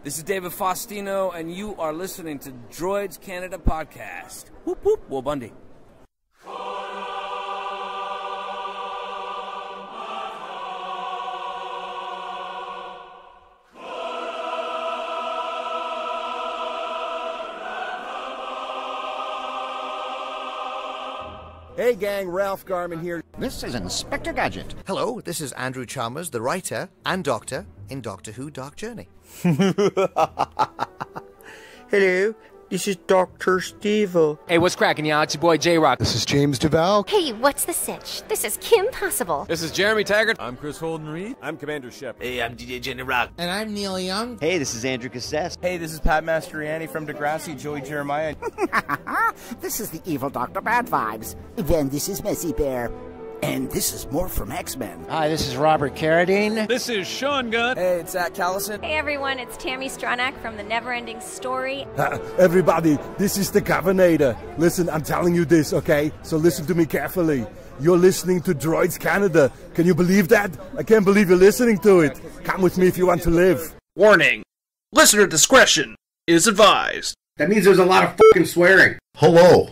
This is David Faustino, and you are listening to Droids Canada Podcast. Whoop, whoop, Bud Bundy. Hey gang, Ralph Garman here. This is Inspector Gadget. Hello, this is Andrew Chalmers, the writer and doctor in Doctor Who Dark Journey. Hello, this is Dr. Steve-O. Hey, what's cracking, y'all? It's your boy J-Rock. This is James Duval. Hey, what's the sitch? This is Kim Possible. This is Jeremy Taggart. I'm Chris Holden-Reed. I'm Commander Shepard. Hey, I'm DJ Jenny Rock. And I'm Neil Young. Hey, this is Andrew Cassess. Hey, this is Pat Mastroianni from Degrassi, Joey Jeremiah. This is the evil Dr. Bad Vibes. Then this is Messy Bear. And this is more from X-Men. Hi, this is Robert Carradine. This is Sean Gunn. Hey, it's Zach Callison. Hey everyone, it's Tammy Stronach from The Neverending Story. Everybody, this is the Governator. Listen, I'm telling you this, okay? So listen to me carefully. You're listening to Droids Canada. Can you believe that? I can't believe you're listening to it. Come with me if you want to live. Warning. Listener discretion is advised. That means there's a lot of fucking swearing. Hello.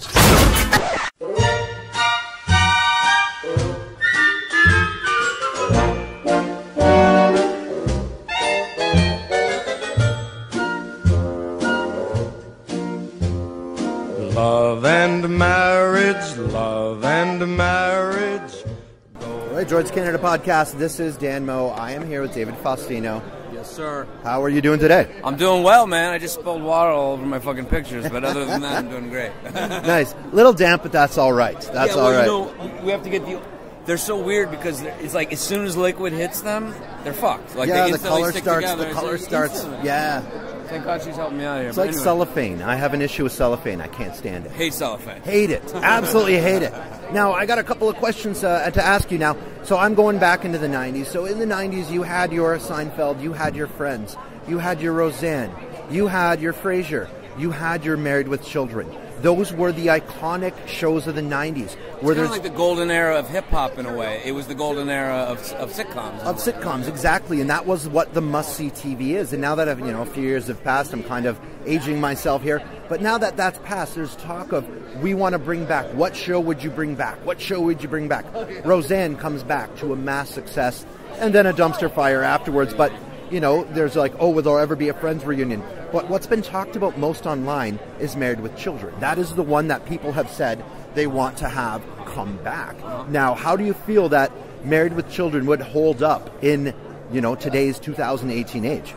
Love and marriage, love and marriage. All right, Droids Canada Podcast. This is Dan Moe. I am here with David Faustino. Yes, sir. How are you doing today? I'm doing well, man. I just spilled water all over my fucking pictures, but other than that, I'm doing great. Nice. Little damp, but that's all right. That's all right. You know, we have to get the... They're so weird because it's like as soon as liquid hits them, they're fucked. Like yeah, they the color starts. The color starts. Yeah. Thank God she's helping me out here. It's like anyway. Cellophane. I have an issue with cellophane. I can't stand it. Hate cellophane. Hate it. Absolutely hate it. Now, I got a couple of questions to ask you now. So I'm going back into the 90s. So in the 90s, you had your Seinfeld, you had your Friends, you had your Roseanne, you had your Frasier, you had your Married with Children. Those were the iconic shows of the 90s. Where there's like the golden era of hip-hop in a way. It was the golden era of sitcoms. Of sitcoms, exactly. And that was what the must-see TV is. And now that I've, a few years have passed, I'm kind of aging myself here. But now that that's passed, there's talk of, we want to bring back. What show would you bring back? What show would you bring back? Roseanne comes back to a mass success, and then a dumpster fire afterwards. But there's like, will there ever be a Friends reunion? But what's been talked about most online is Married with Children. That is the one that people have said they want to have come back. Now, how do you feel that Married with Children would hold up in, today's 2018 age?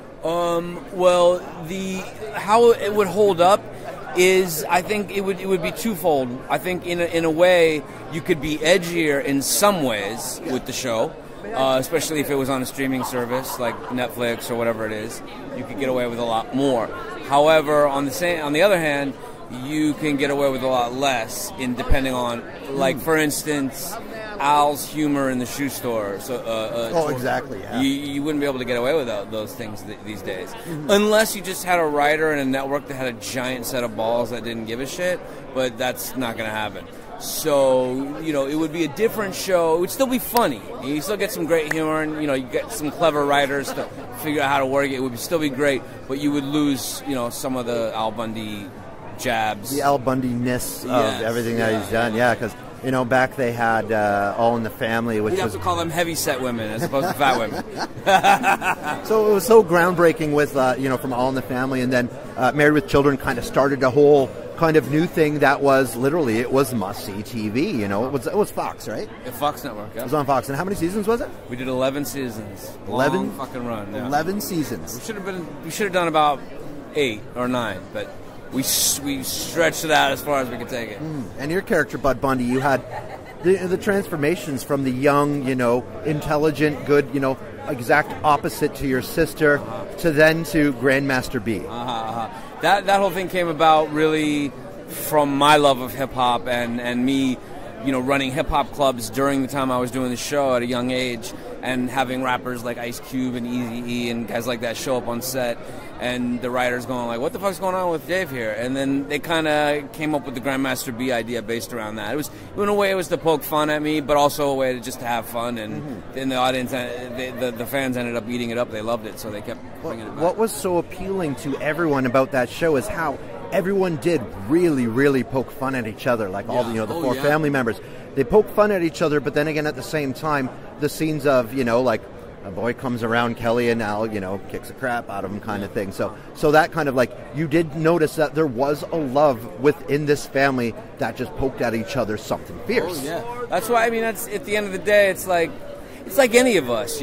Well, how it would hold up is, I think it would be twofold. I think in a way you could be edgier in some ways with the show. Especially if it was on a streaming service like Netflix or whatever it is, you could get away with a lot more. However, on the other hand, you can get away with a lot less depending on, like for instance, Al's humor in the shoe store. So, exactly. Yeah. You wouldn't be able to get away with those things these days, unless you just had a writer and a network that had a giant set of balls that didn't give a shit. But that's not going to happen. So, it would be a different show. It would still be funny. You still get some great humor, and, you get some clever writers to figure out how to work it. It would still be great, but you would lose, some of the Al Bundy jabs. The Al Bundy-ness of everything that he's done, yeah, because, back they had All in the Family, which You'd have to call them heavy-set women as opposed to fat women. So it was so groundbreaking with, from All in the Family, and then Married with Children kind of started a whole kind of new thing that was literally, it was must-see TV, it was Fox, right? The Fox Network, yeah. It was on Fox. And how many seasons was it? We did 11 seasons. 11? Long fucking run, yeah. 11 seasons. We should have done about 8 or 9, but we stretched it out as far as we could take it. And your character, Bud Bundy, you had the transformations from the young, intelligent, good, exact opposite to your sister, to then to Grandmaster B. That whole thing came about really from my love of hip-hop and me, running hip-hop clubs during the time I was doing the show at a young age. and having rappers like Ice Cube and Eazy-E and guys like that show up on set, and the writers going like, what the fuck's going on with Dave here? And then they kind of came up with the Grandmaster B idea based around that. It was, in a way, it was to poke fun at me, but also a way to just to have fun, and in the audience, the fans ended up eating it up. They loved it, so they kept bringing it back. What was so appealing to everyone about that show is how everyone did really, really poke fun at each other, like all the four family members. They poke fun at each other, but then again, at the same time, the scenes of, like a boy comes around Kelly and Al, kicks the crap out of him kind of thing. So that kind of like, you did notice that there was a love within this family that just poked at each other something fierce. Oh, yeah. That's why, that's, at the end of the day, it's like any of us,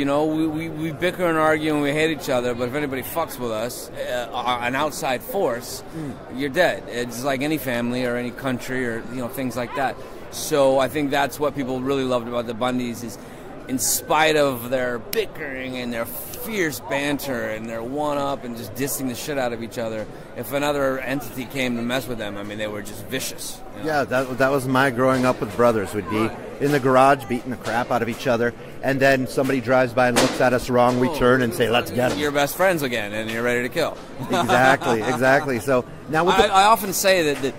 we bicker and argue and we hate each other, but if anybody fucks with us, an outside force, you're dead. It's like any family or any country or, things like that. So I think that's what people really loved about the Bundys is, in spite of their bickering and their fierce banter and their one-up and just dissing the shit out of each other, if another entity came to mess with them, they were just vicious. Yeah, that was my growing up with brothers, would be in the garage beating the crap out of each other, and then somebody drives by and looks at us wrong, we turn and say, let's get them. You're best friends again, and you're ready to kill. Exactly. So now I often say that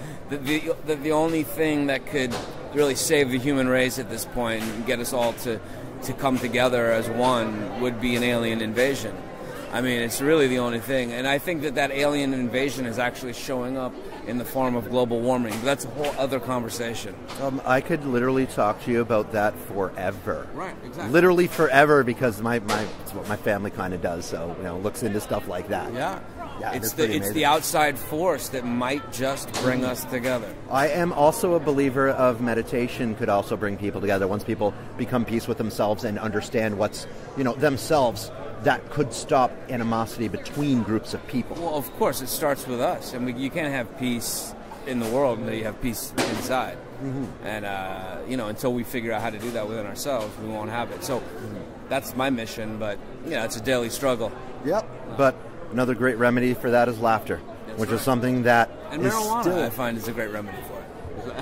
the only thing that could really save the human race at this point and get us all to come together as one would be an alien invasion. It's really the only thing. And I think that alien invasion is actually showing up in the form of global warming. But that's a whole other conversation. I could literally talk to you about that forever. Right, exactly. Literally forever, because it's what my family kind of does. So, looks into stuff like that. Yeah, it's the outside force that might just bring us together. I am also a believer of meditation could also bring people together. Once people become peace with themselves and understand what's, themselves, that could stop animosity between groups of people. Well, of course, it starts with us. You can't have peace in the world until you have peace inside. And, until we figure out how to do that within ourselves, we won't have it. So that's my mission, but, it's a daily struggle. Yep, but another great remedy for that is laughter, which is something that and is marijuana, still... I find, is a great remedy for it.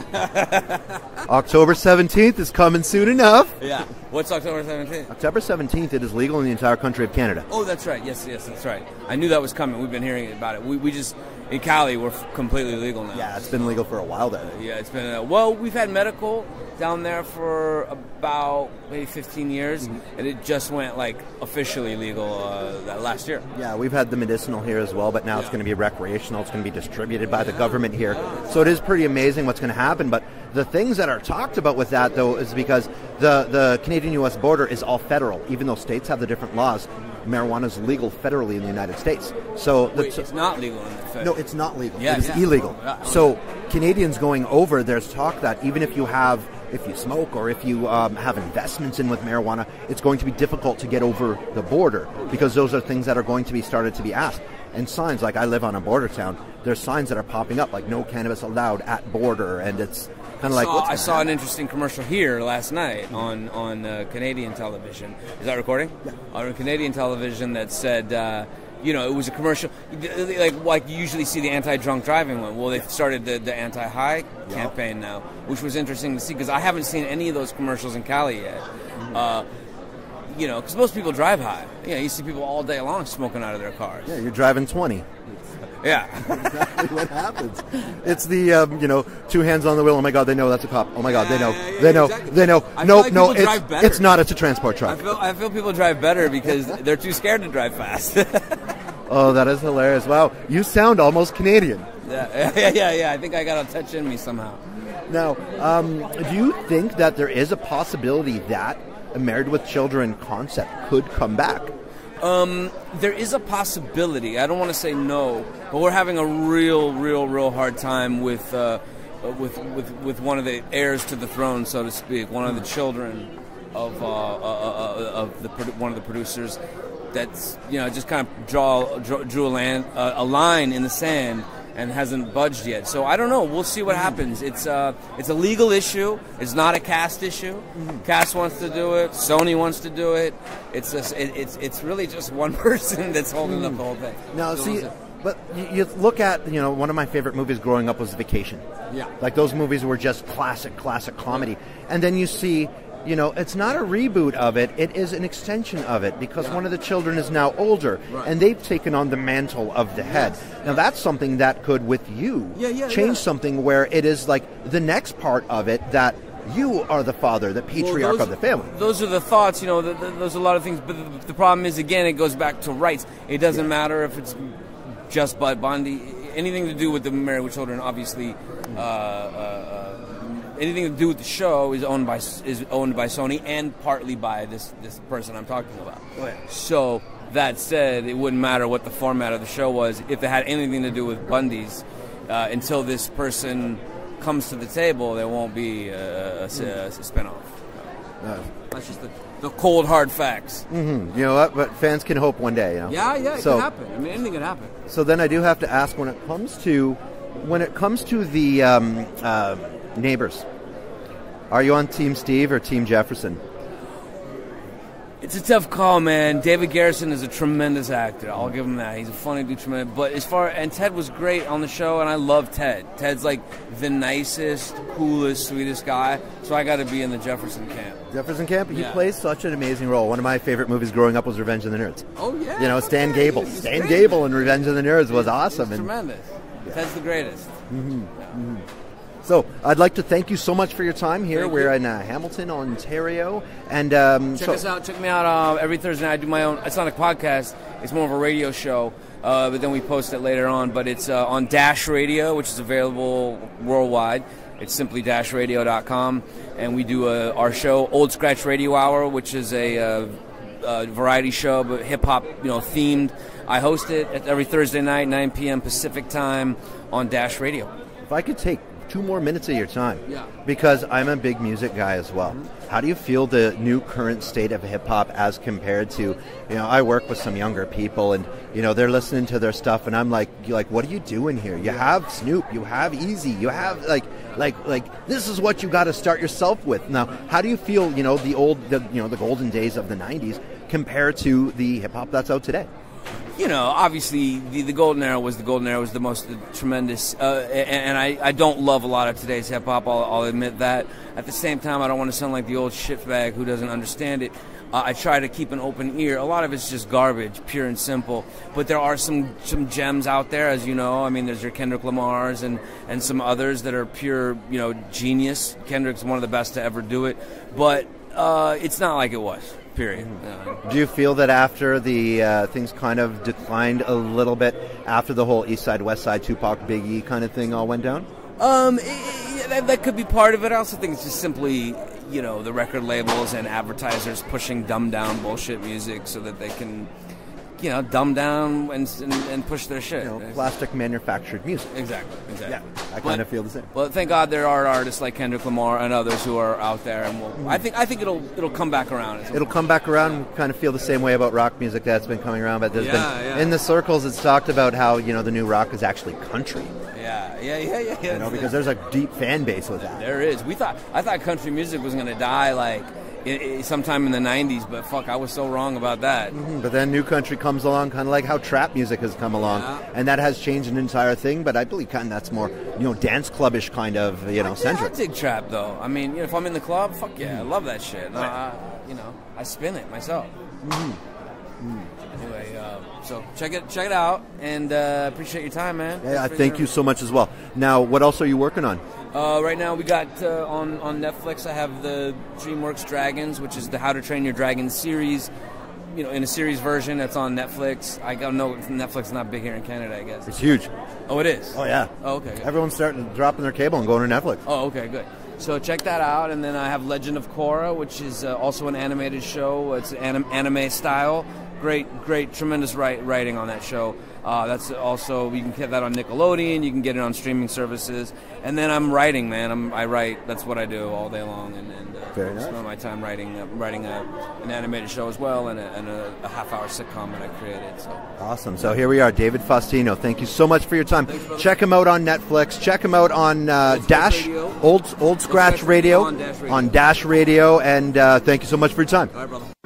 October 17th is coming soon enough. Yeah. What's October 17th? October 17th, it is legal in the entire country of Canada. Oh, that's right. Yes, that's right. I knew that was coming. We've been hearing about it. We just, in Cali, we're completely legal now. Yeah, it's been legal for a while there. Yeah, it's been, we've had medical down there for about maybe 15 years, and it just went, officially legal last year. Yeah, we've had the medicinal here as well, but now it's going to be recreational. It's going to be distributed by the government here. So it is pretty amazing what's going to happen, but the things that are talked about with that, though, is because the Canadian-U.S. border is all federal. Even though states have the different laws, marijuana is legal federally in the United States. So it's not legal in the federal. No, it's not legal. Yeah, it is illegal. Yeah. So Canadians going over, there's talk that even if you smoke or if you have investments in with marijuana, it's going to be difficult to get over the border, because those are things that are going to be started to be asked. And signs, like I live on a border town, there's signs that are popping up like no cannabis allowed at border, and it's kind of like... I saw an interesting commercial here last night on Canadian television. Is that recording? Yeah. On Canadian television that said... it was a commercial, like you usually see the anti-drunk driving one. Well, they've started the anti-high campaign now, which was interesting to see, because I haven't seen any of those commercials in Cali yet. Because most people drive high. Yeah, you see people all day long smoking out of their cars. Yeah, you're driving 20. Yeah. Exactly what happens. It's the, two hands on the wheel. Oh, my God, they know that's a cop. Oh, my God, they know. Exactly. They know. No, it's not. It's a transport truck. I feel people drive better because they're too scared to drive fast. Oh, that is hilarious. Wow, you sound almost Canadian. Yeah. I think I got a touch in me somehow. Now, do you think that there is a possibility that a Married with Children concept could come back? There is a possibility. I don't want to say no, but we're having a real hard time with one of the heirs to the throne, so to speak, one of the children of one of the producers. That's just kind of drew a line in the sand and hasn't budged yet. So I don't know. We'll see what happens. It's a legal issue. It's not a cast issue. Cast wants to do it. Sony wants to do it. It's really just one person that's holding up the whole thing. Now, but you look at, one of my favorite movies growing up was Vacation. Yeah. Like those movies were just classic comedy. And then you see you know, it's not a reboot of it, it is an extension of it, because one of the children is now older, and they've taken on the mantle of the head. Now that's something that could, with you, change something where it is like the next part of it that you are the father, the patriarch of the family. Those are the thoughts, you know, there's a lot of things, but the problem is, again, it goes back to rights. It doesn't matter if it's just Bud Bundy, anything to do with the Married with Children, obviously, anything to do with the show is owned by Sony and partly by this person I'm talking about. So that said, it wouldn't matter what the format of the show was if it had anything to do with Bundy's. Until this person comes to the table, there won't be a spinoff. That's just the cold hard facts. You know what? But fans can hope one day. You know? Yeah, it can happen. I mean, anything can happen. So then I do have to ask, when it comes to the Neighbors, are you on Team Steve or Team Jefferson? It's a tough call, man. David Garrison is a tremendous actor. I'll give him that. He's a funny dude, tremendous. But and Ted was great on the show, and I love Ted. Ted's like the nicest, coolest, sweetest guy. So I got to be in the Jefferson camp. Jefferson camp? He plays such an amazing role. One of my favorite movies growing up was Revenge of the Nerds. Oh yeah. You know, Stan Gable. Stan Gable in Revenge of the Nerds was awesome. He's tremendous. Ted's the greatest. So I'd like to thank you so much for your time here. We're in Hamilton, Ontario, and check us out. Check me out every Thursday night. I do my own. It's not a podcast. It's more of a radio show. But then we post it later on. But it's on Dash Radio, which is available worldwide. It's simply dashradio.com, and we do our show, Old Scratch Radio Hour, which is a variety show, but hip hop, themed. I host it every Thursday night, 9 p.m. Pacific time on Dash Radio. If I could take 2 more minutes of your time, because I'm a big music guy as well. How do you feel the new current state of hip-hop as compared to, I work with some younger people, and, they're listening to their stuff, and I'm like, what are you doing here? You have Snoop, you have Easy, you have, like this is what you got to start yourself with. Now, how do you feel, the golden days of the 90s compared to the hip-hop that's out today? Obviously, the golden era was the most tremendous, and I don't love a lot of today's hip-hop, I'll admit that. At the same time, I don't want to sound like the old shitbag who doesn't understand it. I try to keep an open ear. A lot of it's just garbage, pure and simple. But there are some gems out there, as you know. I mean, there's your Kendrick Lamars and some others that are pure, genius. Kendrick's one of the best to ever do it. But it's not like it was. Period. Do you feel that after the things kind of declined a little bit after the whole East Side, West Side, Tupac, Big E kind of thing all went down? That could be part of it. I also think it's just simply, the record labels and advertisers pushing dumbed down bullshit music so that they can, dumb down and push their shit. Plastic manufactured music. Exactly. Yeah, I kind of feel the same. Well, thank God there are artists like Kendrick Lamar and others who are out there, and I think it'll come back around. It'll come back around. We kind of feel the same way about rock music that's been coming around, but there's been in the circles it's talked about how the new rock is actually country. Yeah. Because there's a deep fan base with that. There is. I thought country music was going to die sometime in the 90s, but fuck, I was so wrong about that. But then new country comes along, kind of like how trap music has come along, and that has changed an entire thing. But I believe kind of that's more dance clubbish kind of centric. I dig trap though. I mean, if I'm in the club, fuck yeah, I love that shit. I spin it myself. Anyway, so check it out, and appreciate your time, man. Yeah, thank you so much as well. Now, what else are you working on? Right now, we got on Netflix. I have the DreamWorks Dragons, which is the How to Train Your Dragon series. In a series version that's on Netflix. I don't know, Netflix is not big here in Canada, I guess. It's huge. Oh, it is? Oh, yeah. Oh, okay. Good. Everyone's dropping their cable and going to Netflix. Oh, okay, good. So check that out, and then I have Legend of Korra, which is also an animated show. It's anime style. Great, tremendous writing on that show. That's also, you can get that on Nickelodeon, you can get it on streaming services. And then I'm writing, man. I write, that's what I do all day long. And Very nice. spend my time writing an animated show as well, and a half-hour sitcom that I created. So. Awesome. So here we are, David Faustino. Thank you so much for your time. Thanks, check him out on Netflix. Check him out on Dash Old Scratch Radio on Dash Radio. And thank you so much for your time. All right, brother.